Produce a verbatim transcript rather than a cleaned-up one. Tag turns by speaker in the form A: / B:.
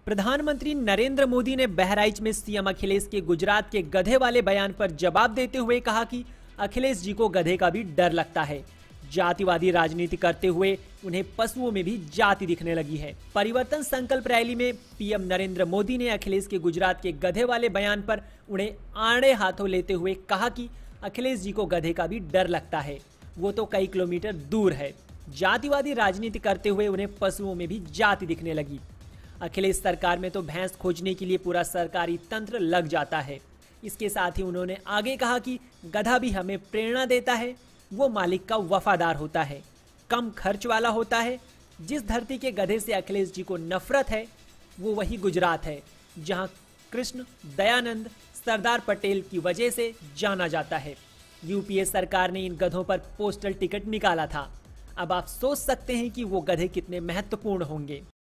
A: प्रधानमंत्री नरेंद्र मोदी ने बहराइच में सीएम अखिलेश के गुजरात के गधे वाले बयान पर जवाब देते हुए कहा कि अखिलेश जी को गधे का भी डर लगता है। जातिवादी राजनीति करते हुए उन्हें पशुओं में भी जाति दिखने लगी है। परिवर्तन संकल्प रैली में पीएम नरेंद्र मोदी ने अखिलेश के गुजरात के गधे वाले बयान पर उन्हें आड़े हाथों लेते हुए कहा कि अखिलेश जी को गधे का भी डर लगता है, वो तो कई किलोमीटर दूर है। जातिवादी राजनीति करते हुए उन्हें पशुओं में भी जाति दिखने लगी। अखिलेश सरकार में तो भैंस खोजने के लिए पूरा सरकारी तंत्र लग जाता है। इसके साथ ही उन्होंने आगे कहा कि गधा भी हमें प्रेरणा देता है, वो मालिक का वफादार होता है, कम खर्च वाला होता है। जिस धरती के गधे से अखिलेश जी को नफरत है वो वही गुजरात है, जहां कृष्ण दयानंद सरदार पटेल की वजह से जाना जाता है। यूपीए सरकार ने इन गधों पर पोस्टल टिकट निकाला था। अब आप सोच सकते हैं कि वो गधे कितने महत्वपूर्ण होंगे।